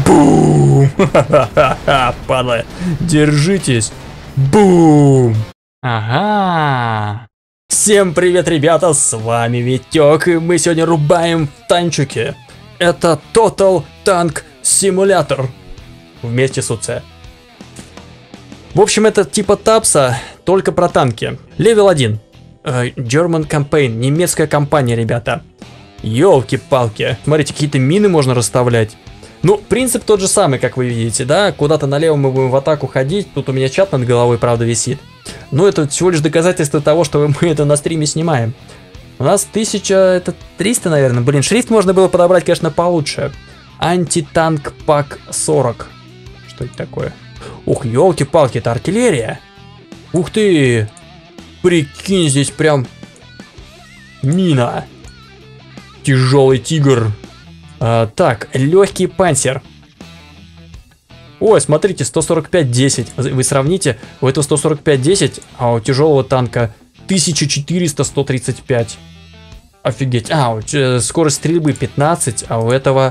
Бум! Ха-ха-ха, падла. Держитесь. Бум! Ага. Всем привет, ребята, с вами Витек, и мы сегодня рубаем танчики. Это Total Tank Simulator вместе с УЦ. В общем, это типа тапса, только про танки. Левел 1. German Campaign, немецкая компания, ребята. Ёлки-палки. Смотрите, какие-то мины можно расставлять. Ну, принцип тот же самый, как вы видите, да? Куда-то налево мы будем в атаку ходить. Тут у меня чат над головой, правда, висит. Но это всего лишь доказательство того, что мы это на стриме снимаем. У нас 1300, наверное. Блин, шрифт можно было подобрать, конечно, получше. Антитанк пак 40. Что это такое? Ух, ёлки-палки, это артиллерия. Ух ты! Прикинь, здесь прям мина. Тяжелый тигр. Так, легкий панцир. Ой, смотрите, 145-10. Вы сравните, у этого 145-10, а у тяжелого танка 1400-135. Офигеть. Скорость стрельбы 15, а у этого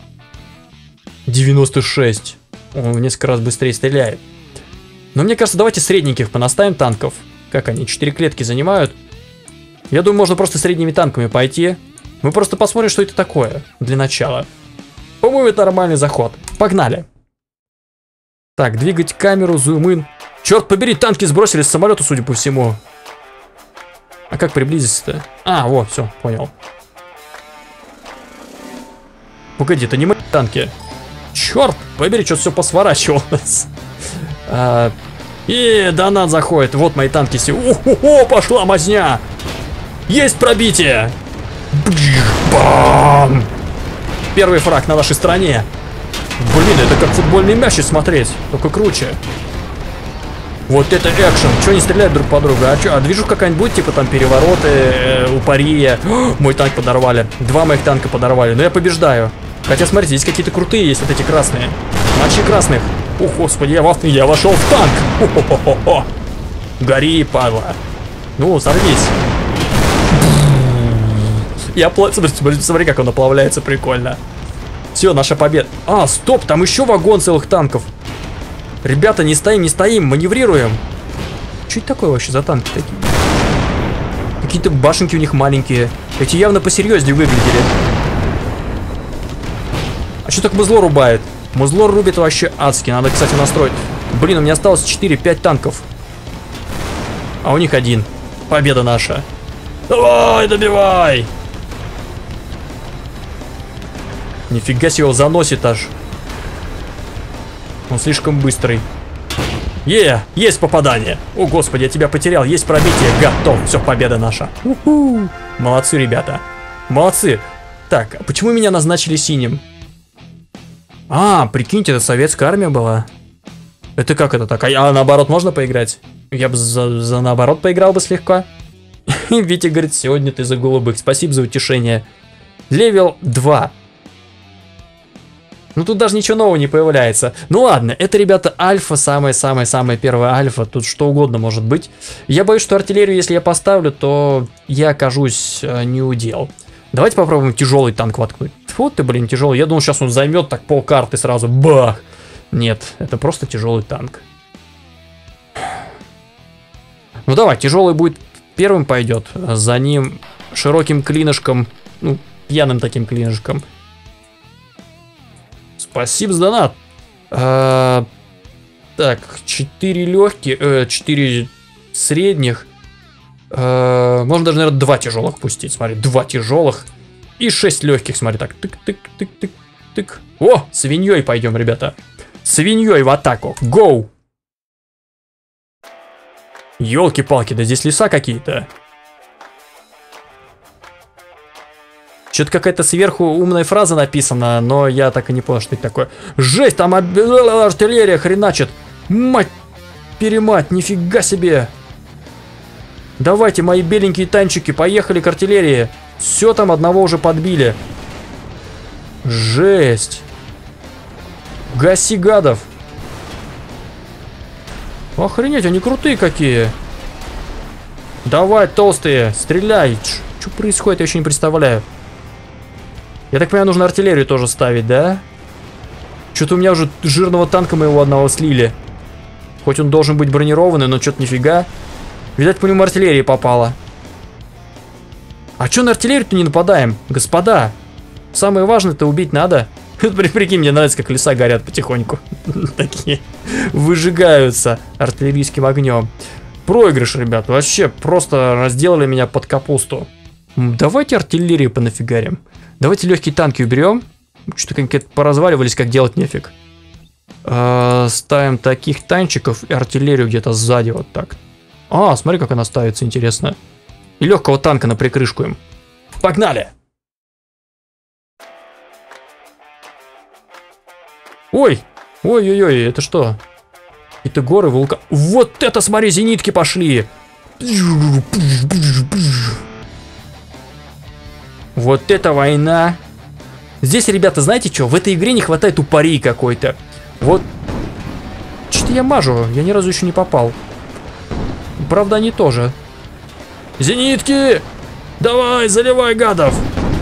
96. Он в несколько раз быстрее стреляет. Но мне кажется, давайте средненьких понаставим танков. Как они, 4 клетки занимают. Я думаю, можно просто средними танками пойти. Мы просто посмотрим, что это такое для начала. По-моему, это нормальный заход. Погнали. Так, двигать камеру, зум-ин. Черт побери, танки сбросили с самолета, судя по всему. А как приблизиться-то? Вот, все, понял. Погоди, это не мои танки. Черт побери, что-то все посворачивалось. Донат заходит. Вот мои танки. О, пошла мазня. Есть пробитие. Бам! Первый фраг на нашей стороне. Блин, это как футбольный мяч смотреть, только круче. Вот это экшен. Чего они стреляют друг по другу? А движу какая-нибудь будет, типа там перевороты, упария. Мой танк подорвали. 2 моих танка подорвали. Но я побеждаю. Хотя, смотрите, здесь какие-то крутые есть, вот эти красные. Матчи красных. Ух, господи, я вошел в танк. Хо-хо-хо-хо. Гори, падла. Ну, сорвись. Смотри, как он оплавляется, прикольно. Все, наша победа. Стоп, там еще вагон целых танков. Ребята, не стоим, маневрируем. Что это такое вообще за танки такие? Какие-то башенки у них маленькие. Эти явно посерьезнее выглядели. А что так музло рубает? Музло рубит вообще адски. Надо, кстати, настроить. Блин, у меня осталось 4-5 танков. А у них 1. Победа наша. Давай, добивай! Нифига себе, его заносит аж. Он слишком быстрый. Есть попадание. О, господи, я тебя потерял. Есть пробитие. Готов. Все, победа наша. Молодцы, ребята. Молодцы. Так, а почему меня назначили синим? Прикиньте, это советская армия была. Это как это так? А наоборот можно поиграть? Я бы за наоборот поиграл бы слегка. Витя говорит, сегодня ты за голубых. Спасибо за утешение. Левел 2. Ну тут даже ничего нового не появляется. Ну ладно, это, ребята, альфа, самая-самая-самая первая альфа. Тут что угодно может быть. Я боюсь, что артиллерию, если я поставлю, то я окажусь не у дел. Давайте попробуем тяжелый танк воткнуть. Вот ты, блин, тяжелый. Я думал, сейчас он займет так полкарты сразу. Бах! Нет, это просто тяжелый танк. Ну давай, тяжелый будет первым пойдет. За ним широким клинышком, ну, пьяным таким клинышком. Спасибо за донат. Так, 4 легких, 4 средних. Можно даже, наверное, 2 тяжелых пустить. Смотри, 2 тяжелых и 6 легких. Смотри, так, тык-тык-тык-тык-тык. О, свиньей пойдем, ребята. Свиньей в атаку. Гоу! Ёлки-палки, да здесь леса какие-то. Что-то какая-то сверху умная фраза написана, но я так и не понял, что это такое. Жесть, там артиллерия хреначит. Мать-перемать, нифига себе. Давайте, мои беленькие танчики, поехали к артиллерии. Все, там одного уже подбили. Жесть. Гаси гадов. Охренеть, они крутые какие. Давай, толстые, стреляй. Что происходит, я еще не представляю. Я так понимаю, нужно артиллерию тоже ставить, да? Что-то у меня уже жирного танка моего одного слили. Хоть он должен быть бронированный, но что-то нифига. Видать, по нему артиллерия попала. А что на артиллерию-то не нападаем, господа? Самое важное-то убить надо. Прикинь, мне нравится, как леса горят потихоньку. Такие выжигаются артиллерийским огнем. Проигрыш, ребят. Вообще просто разделали меня под капусту. Давайте артиллерию понафигарим. Давайте легкие танки уберем. Что-то какие-то поразваливались, как делать нефиг. Ставим таких танчиков и артиллерию где-то сзади вот так. А, смотри, как она ставится, интересно. И легкого танка на прикрышку им. Погнали! Ой! Ой-ой-ой, это что? Это горы, вулкан. Вот это, смотри, зенитки пошли! Вот это война! Здесь, ребята, знаете что? В этой игре не хватает упырей какой-то. Вот. Что-то я мажу, я ни разу еще не попал. Правда, они тоже. Зенитки! Давай, заливай гадов!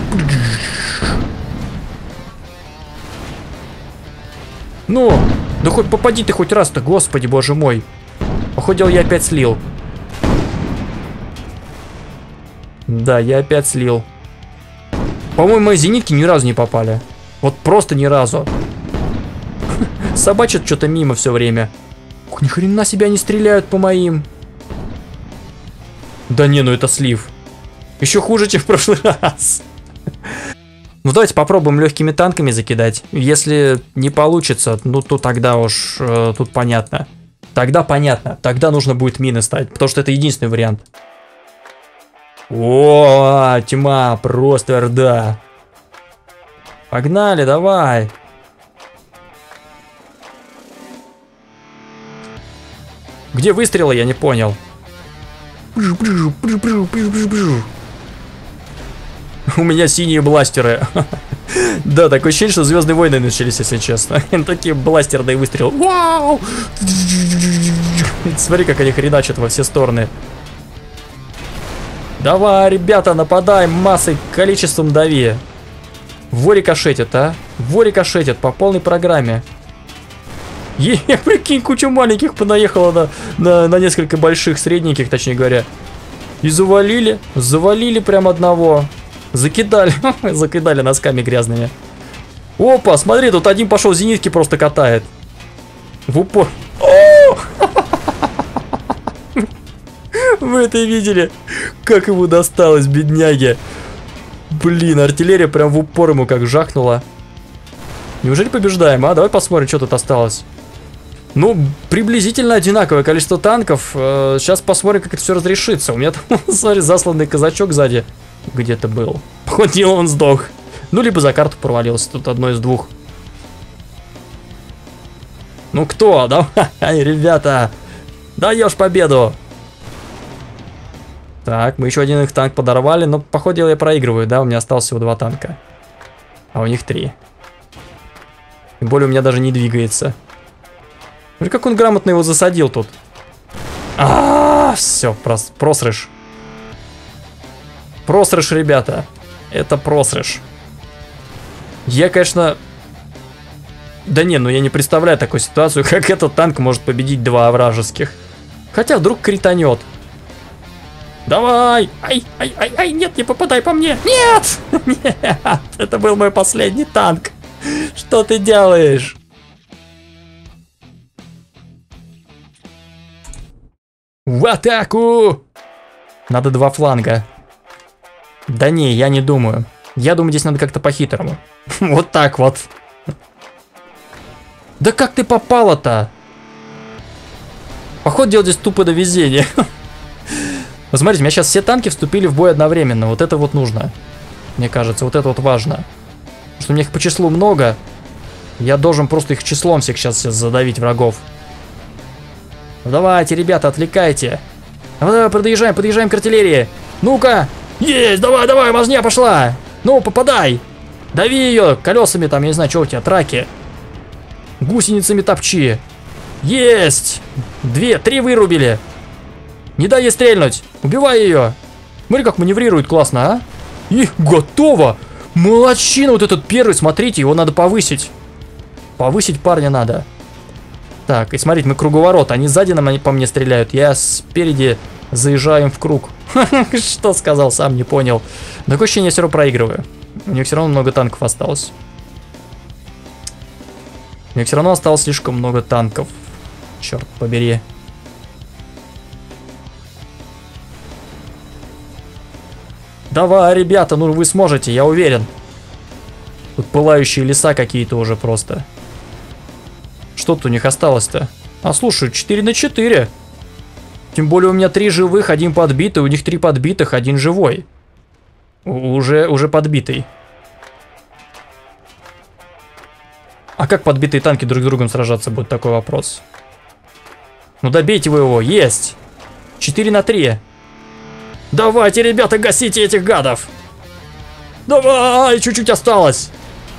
Ну, да хоть попади ты хоть раз-то, господи, боже мой. Походу, я опять слил. Да, я опять слил. По-моему, мои зенитки ни разу не попали. Вот просто ни разу. Собачат что-то мимо все время. Ух, ни хрена себе они стреляют по моим. Да не, ну это слив. Еще хуже, чем в прошлый раз. Ну давайте попробуем легкими танками закидать. Если не получится, ну то тогда уж тут понятно. Тогда понятно. Тогда нужно будет мины ставить, потому что это единственный вариант. О, тьма, просто рда. Погнали, давай. Где выстрелы, я не понял. У меня синие бластеры. Да, такое ощущение, что Звездные войны начались, если честно. Такие бластерные выстрелы. Вау! Смотри, как они хреначат во все стороны. Давай, ребята, нападаем массой, количеством дави. Во рикошетит, а? Во рикошетит по полной программе. Прикинь, куча маленьких понаехала на несколько больших, средненьких, точнее говоря. И завалили прям одного. Закидали, закидали носками грязными. Опа, смотри, тут один пошел зенитки просто катает. В упор. Вы это видели? Как ему досталось, бедняге. Блин, артиллерия прям в упор ему как жахнула. Неужели побеждаем, а? Давай посмотрим, что тут осталось. Ну, приблизительно одинаковое количество танков. Сейчас посмотрим, как это все разрешится. У меня там, смотри, засланный казачок сзади где-то был. Походил, он сдох. Ну, либо за карту провалился. Тут одно из двух. Ну, кто? Давай, ребята. Даешь победу. Так, мы еще один их танк подорвали. Но, походу, я проигрываю, да? У меня осталось всего 2 танка. А у них 3. Тем более, у меня даже не двигается. Смотри, как он грамотно его засадил тут. Все, просрыш. Просрыш, ребята. Это просрыш. Я, конечно... Да не, ну я не представляю такую ситуацию, как этот танк может победить 2 вражеских. Хотя вдруг кританет. Давай! Ай, нет, не попадай по мне! Нет! Нет! Это был мой последний танк. Что ты делаешь? В атаку! Надо 2 фланга. Да не, я не думаю. Я думаю, здесь надо как-то по-хитрому. Вот так вот. Да как ты попала-то? Походу, дело здесь тупо до везения. Посмотрите, у меня сейчас все танки вступили в бой одновременно. Вот это вот нужно. Мне кажется, вот это вот важно. Потому что у меня их по числу много. Я должен просто их числом всех сейчас задавить врагов. Ну, давайте, ребята, отвлекайте. Давай, подъезжаем к артиллерии. Ну-ка. Есть, давай, возня пошла. Ну, попадай. Дави ее колесами там, я не знаю, что у тебя, траки. Гусеницами топчи. Есть. 2, 3 вырубили. Не дай ей стрельнуть. Убивай ее. Смотри, как маневрирует классно, а? И готово. Молодчина вот этот первый, смотрите, его надо повысить. Повысить парня надо. Так, и смотрите, мы круговорот. Они сзади по мне стреляют. Я спереди заезжаю им в круг. Что сказал, сам не понял. Такое ощущение, я все равно проигрываю. У них все равно много танков осталось. У них все равно осталось слишком много танков. Черт побери. Давай, ребята, ну вы сможете, я уверен. Тут пылающие леса какие-то уже просто. Что-то у них осталось-то? А слушай, 4 на 4. Тем более у меня 3 живых, 1 подбитый, у них 3 подбитых, 1 живой. Уже подбитый. А как подбитые танки друг с другом сражаться будут, такой вопрос. Ну добейте вы его, есть. 4 на 3. Давайте, ребята, гасите этих гадов. Давай, чуть-чуть осталось.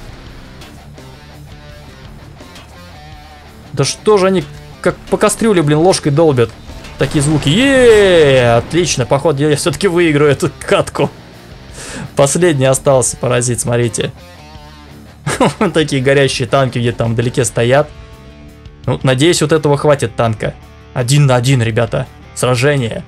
Да что же они, как по кастрюле, блин, ложкой долбят. Такие звуки. Отлично, походу я все-таки выиграю эту катку. Последний остался паразит, смотрите. Такие горящие танки где-то там вдалеке стоят. Ну, надеюсь, вот этого хватит танка. 1 на 1, ребята. Сражение.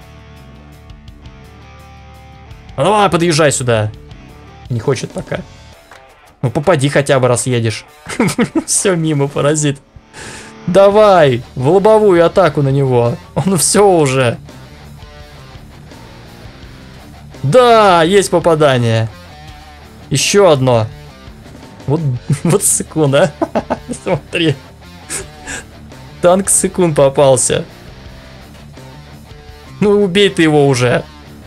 Давай, подъезжай сюда. Не хочет пока. Ну, попади хотя бы, раз едешь. Все мимо, паразит. Давай, в лобовую атаку на него. Он все уже. Да, есть попадание. Еще одно. Вот сыкун, а? Смотри. Танк сыкун попался. Ну, убей ты его уже.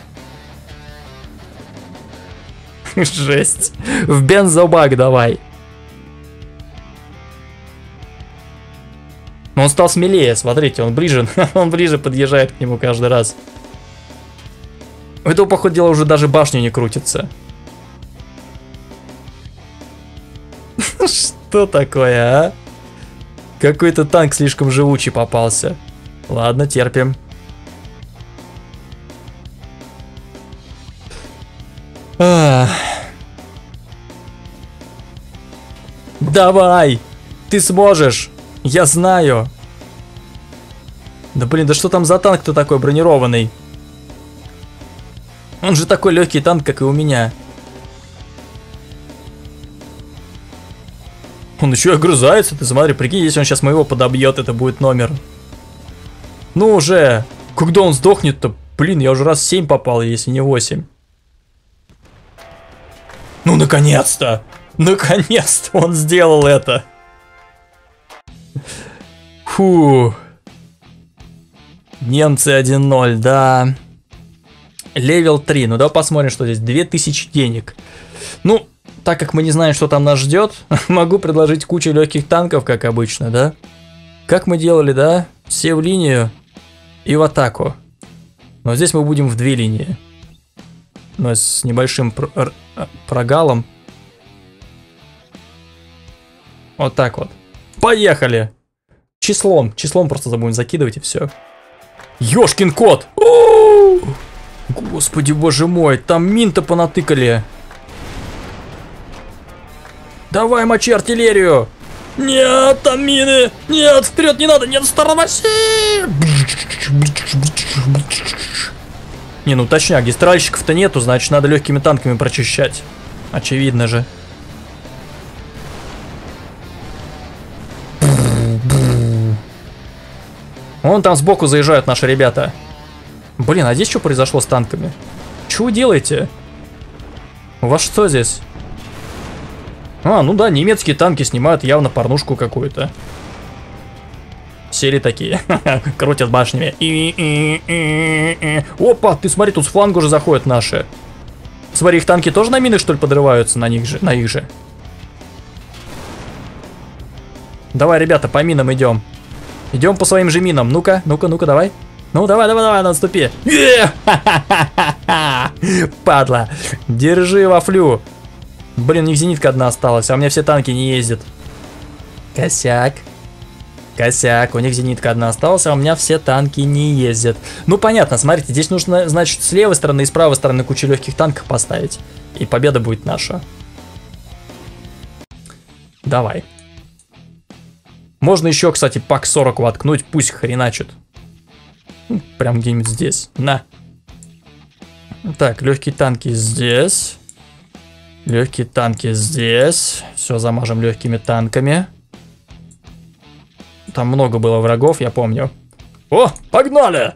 Жесть. В бензобак давай. Но он стал смелее, смотрите, он ближе подъезжает к нему каждый раз. У этого, походу дела, уже даже башня не крутится. Что такое, а? Какой-то танк слишком живучий попался. Ладно, терпим. Давай! Ты сможешь! Я знаю! Да блин, да что там за танк-то такой бронированный? Он же такой легкий танк, как и у меня. Он еще и огрызается, ты смотри, прикинь, если он сейчас моего подобьет, это будет номер. Ну уже! Когда он сдохнет-то? Блин, я уже раз 7 попал, если не 8. Ну, наконец-то! Наконец-то он сделал это! Фу. Немцы 1-0, да. Левел 3. Ну, давай посмотрим, что здесь. 2000 денег. Ну, так как мы не знаем, что там нас ждет, могу предложить кучу легких танков, как обычно, да? Как мы делали, да? Все в линию и в атаку. Но здесь мы будем в 2 линии. Но с небольшим прогалом. Вот так вот. Поехали! Числом просто будем закидывать и все. Ёшкин кот! Господи, боже мой, там мин-то понатыкали. Давай, мочи артиллерию! Нет, там мины! Нет, вперед не надо! Нет, тормози! Не, ну точняк, здесь тральщиков-то нету, значит надо легкими танками прочищать. Очевидно же. Вон там сбоку заезжают наши ребята. Блин, а здесь что произошло с танками? Что вы делаете? У вас что здесь? А, ну да, немецкие танки снимают явно порнушку какую-то. Сели такие, крутят башнями. Опа, ты смотри, тут с фланга уже заходят наши. Смотри, их танки тоже на минах, что ли, подрываются на них же? Давай, ребята, по минам идем. Идем по своим же минам. Ну-ка, давай. Ну, давай, наступи. Падла. Держи вафлю. Блин, у них зенитка одна осталась, а у меня все танки не ездят. Косяк. У них зенитка одна осталась, а у меня все танки не ездят. Ну, понятно, смотрите, здесь нужно, значит, с левой стороны и с правой стороны кучу легких танков поставить. И победа будет наша. Давай. Можно еще, кстати, пак 40 воткнуть, пусть хреначит. Ну, прям где-нибудь здесь. На. Так, легкие танки здесь. Легкие танки здесь. Все, замажем легкими танками. Там много было врагов, я помню. О, погнали!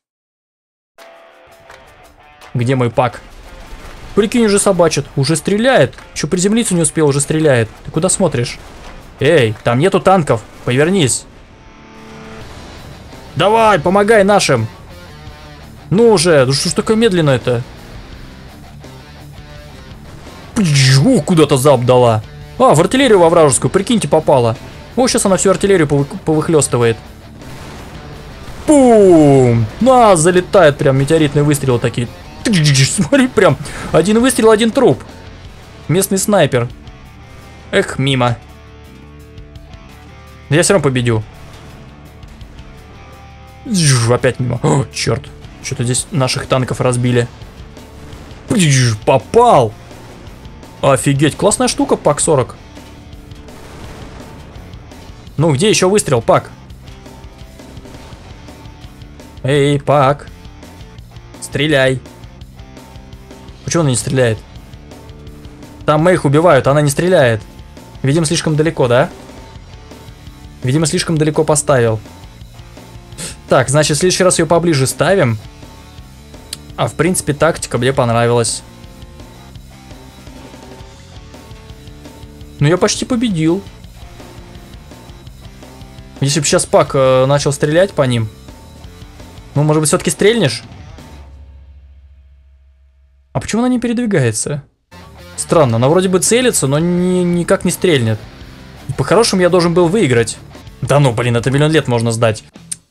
Где мой пак? Прикинь, уже собачит. Уже стреляет. Еще приземлиться не успел, уже стреляет. Ты куда смотришь? Эй, там нету танков. Повернись. Давай, помогай нашим. Ну уже, ну что ж такое медленно это? Куда-то залп дала. А, в артиллерию во вражескую, прикиньте, попала. О, сейчас она всю артиллерию повыхлестывает. Бум! На, залетает прям метеоритные выстрелы такие. Смотри, прям один выстрел, один труп. Местный снайпер. Эх, мимо. Я все равно победю. Опять мимо. О, черт. Что-то здесь наших танков разбили. Попал. Офигеть, классная штука, пак 40. Ну, где еще выстрел, пак? Эй, пак. Стреляй. Почему она не стреляет? Там мы их убивают, она не стреляет. Видимо, слишком далеко, да? Видимо, слишком далеко поставил. Так, значит, в следующий раз ее поближе ставим. А в принципе, тактика мне понравилась. Ну, я почти победил. Если бы сейчас пак начал стрелять по ним. Ну, может быть, все-таки стрельнешь? А почему она не передвигается? Странно, она вроде бы целится, но никак не стрельнет. По-хорошему я должен был выиграть. Да ну, блин, это миллион лет можно сдать.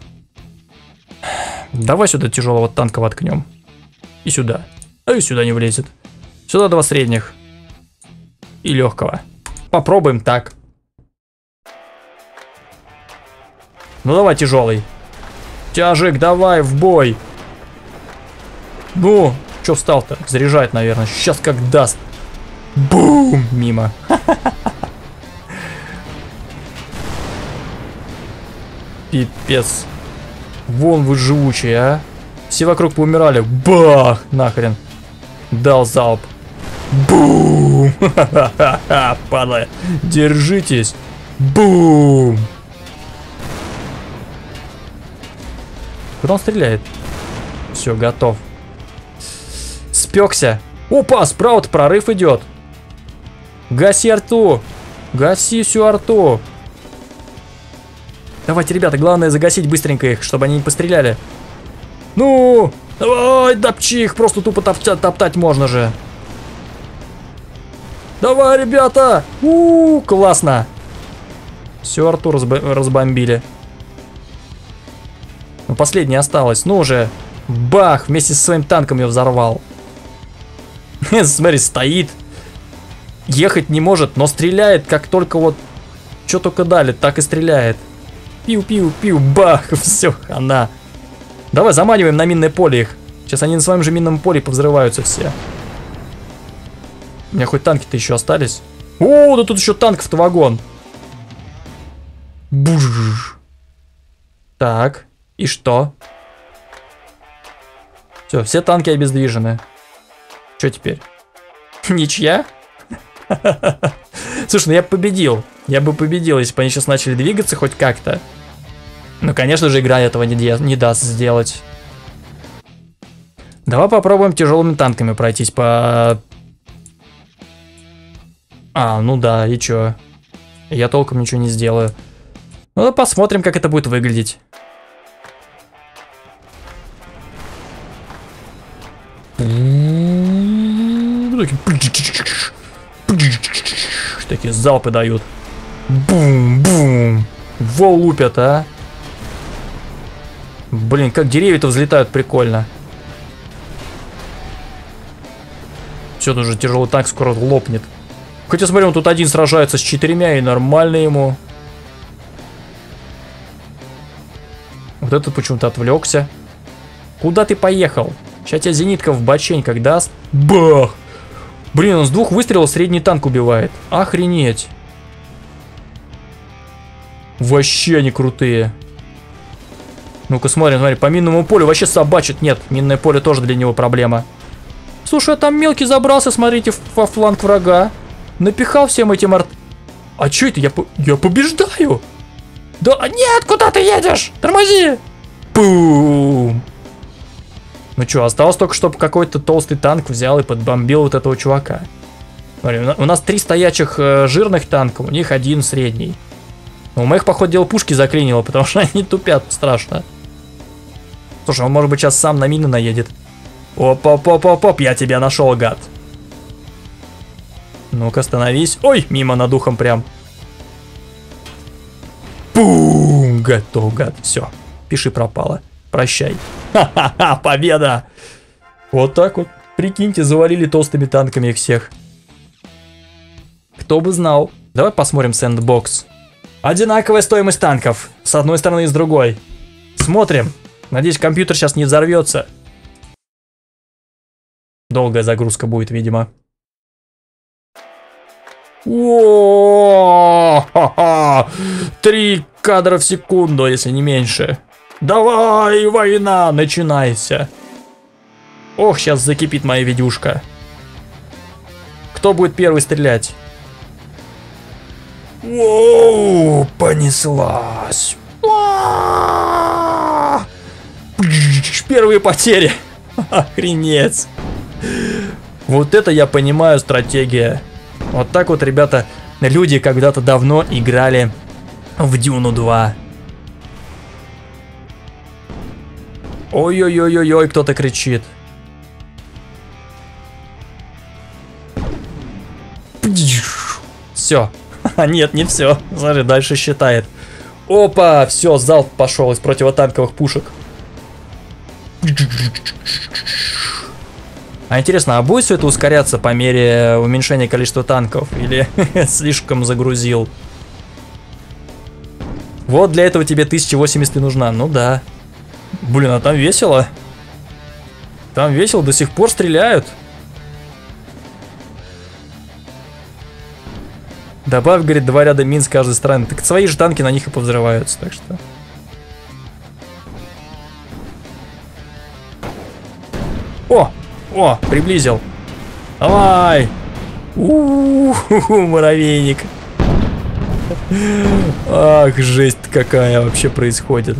Давай сюда тяжелого танка воткнем. И сюда. А и сюда не влезет. Сюда два средних. И легкого. Попробуем так. Ну давай, тяжелый. Тяжик, давай в бой. Ну, что встал-то? Заряжает, наверное. Сейчас как даст. Бум! Мимо. Пипец. Вон вы живучие, а. Все вокруг поумирали. Бах! Нахрен. Дал залп. Бум! Ха-ха-ха! Падла. Держитесь. Бум! Куда он стреляет? Все, готов. Спекся. Опа, справа-то прорыв идет. Гаси арту. Гаси всю арту. Давайте, ребята, главное загасить быстренько их, чтобы они не постреляли. Ну, давай, топчи их, просто тупо топтать можно же. Давай, ребята. Классно. Всю арту разбомбили. Ну, последняя осталась. Ну уже. Бах, вместе со своим танком ее взорвал. Смотри, стоит. Ехать не может, но стреляет, как только вот... Что только дали, так и стреляет. Пиу-пиу-пиу, бах, все, хана. Давай заманиваем на минное поле их. Сейчас они на своем же минном поле повзрываются все. У меня хоть танки-то еще остались. О, да тут еще танков-то вагон. Буж. Так, и что? Все, все танки обездвижены. Что теперь? Ничья? Слушай, ну я бы победил. Я бы победил, если бы они сейчас начали двигаться хоть как-то. Ну, конечно же, игра этого не даст сделать. Давай попробуем тяжелыми танками пройтись по... А, ну да, и чё? Я толком ничего не сделаю. Ну, посмотрим, как это будет выглядеть. Такие залпы дают. Бум-бум. Во лупят, а. Блин, как деревья-то взлетают прикольно. Все, тут уже тяжелый танк скоро лопнет. Хотя, смотри, он тут один сражается с 4, и нормально ему. Вот этот почему-то отвлекся. Куда ты поехал? Сейчас тебя зенитка в бочень как даст. Бах! Блин, он с 2 выстрелов средний танк убивает. Охренеть. Вообще они крутые. Ну-ка смотрим, смотри, по минному полю вообще собачит. Нет, минное поле тоже для него проблема. Слушай, а там мелкий забрался, смотрите, во фланг врага. Напихал всем этим А чё это? Я побеждаю! Да нет, куда ты едешь? Тормози! Пум! Ну чё, осталось только, чтобы какой-то толстый танк взял и подбомбил вот этого чувака. Смотри, у нас 3 стоячих жирных танка, у них 1 средний. Но у моих, походу, дело пушки заклинило, потому что они тупят страшно. Слушай, он, может быть, сейчас сам на мины наедет. Оп-оп-оп-оп-оп, я тебя нашел, гад. Ну-ка, остановись. Ой, мимо над ухом прям. Пум! Готов, гад. Все, пиши пропало. Прощай. Ха-ха-ха, победа! Вот так вот. Прикиньте, завалили толстыми танками их всех. Кто бы знал. Давай посмотрим сэндбокс. Одинаковая стоимость танков. С одной стороны и с другой. Смотрим. Надеюсь, компьютер сейчас не взорвется. Долгая загрузка будет, видимо. О, 3 кадра в секунду, если не меньше. Давай, война, начинайся. Ох, сейчас закипит моя видюшка. Кто будет первый стрелять? Воу, понеслась. Первые потери. Охренеть. Вот это я понимаю стратегия. Вот так вот, ребята, люди когда-то давно играли в Дюну 2. Ой-ой-ой-ой-ой, кто-то кричит. Все. Нет, не все. Смотри, дальше считает. Опа, все, залп пошел из противотанковых пушек. А интересно, а будет все это ускоряться по мере уменьшения количества танков? Или слишком загрузил? Вот для этого тебе 1080 и нужна. Ну да. Блин, а там весело. Там весело, до сих пор стреляют. Добавь, говорит, 2 ряда мин с каждой стороны. Так свои же танки на них и повзрываются, так что... О, приблизил. Давай. Муравейник. Ах, жесть какая вообще происходит.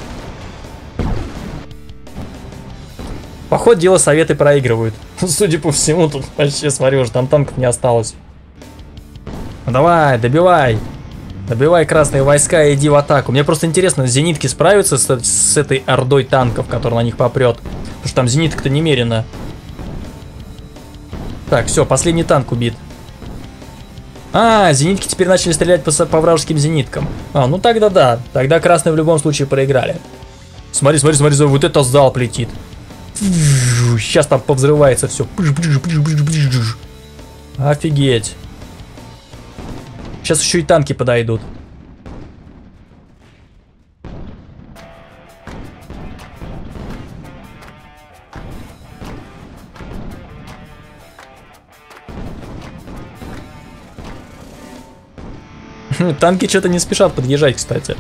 Походу, дело советы проигрывают. Судя по всему, тут вообще, смотри, уже там танков не осталось. Давай, добивай. Добивай красные войска и иди в атаку. Мне просто интересно, зенитки справятся с этой ордой танков, которая на них попрет. Потому что там зениток-то немерено. Так, все, последний танк убит. А, зенитки теперь начали стрелять по вражеским зениткам. А, ну тогда да. Тогда красные в любом случае проиграли. Смотри, смотри, смотри, вот это залп летит. Сейчас там повзрывается все. Офигеть. Сейчас еще и танки подойдут. Танки что-то не спешат подъезжать, кстати.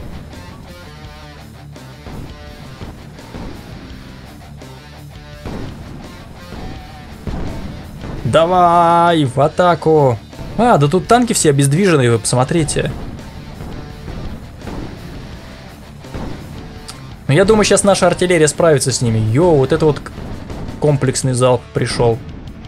Давай, в атаку. А, да тут танки все обездвиженные, вы посмотрите. Но я думаю, сейчас наша артиллерия справится с ними. Йоу, вот это вот комплексный залп пришел.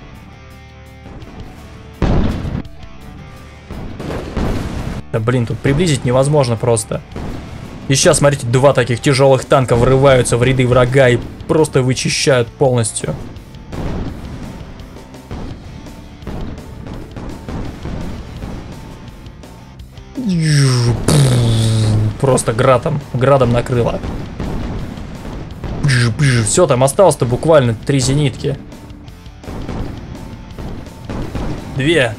Да блин, тут приблизить невозможно просто. И сейчас, смотрите, 2 таких тяжелых танка врываются в ряды врага и просто вычищают полностью. Просто градом накрыло. Все, там осталось-то буквально 3 зенитки. 2.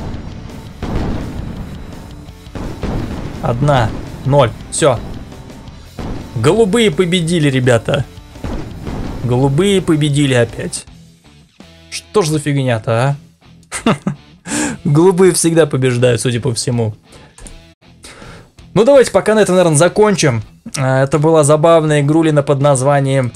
1. 0. Все. Голубые победили, ребята. Голубые победили опять. Что ж за фигня-то, а? Голубые всегда побеждают, судя по всему. Ну давайте пока на этом, наверное, закончим. Это была забавная игрулина под названием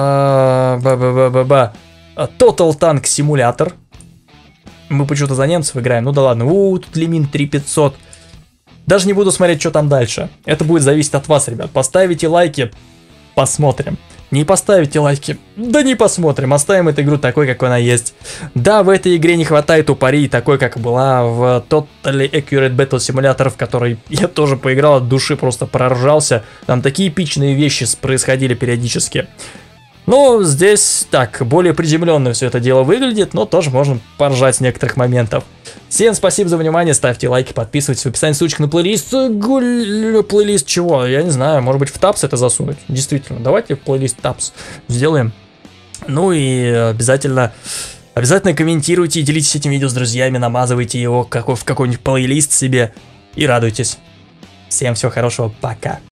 Total Tank Simulator. Мы почему-то за немцев играем. Ну да ладно. Тут лимит 3500. Даже не буду смотреть, что там дальше. Это будет зависеть от вас, ребят. Поставите лайки, посмотрим. Не поставите лайки, да не посмотрим. Оставим эту игру такой, как она есть. Да, в этой игре не хватает упырей, такой, как была в Totally Accurate Battle Simulator, в который я тоже поиграл от души, просто проржался. Там такие эпичные вещи происходили периодически. Но здесь так, более приземленно все это дело выглядит, но тоже можно поржать с некоторых моментов. Всем спасибо за внимание, ставьте лайки, подписывайтесь, в описании ссылочка на плейлист. Плейлист чего? Я не знаю, может быть в тапс это засунуть? Действительно, давайте плейлист тапс сделаем. Ну и обязательно комментируйте и делитесь этим видео с друзьями, намазывайте его в какой-нибудь плейлист себе и радуйтесь. Всем всего хорошего, пока.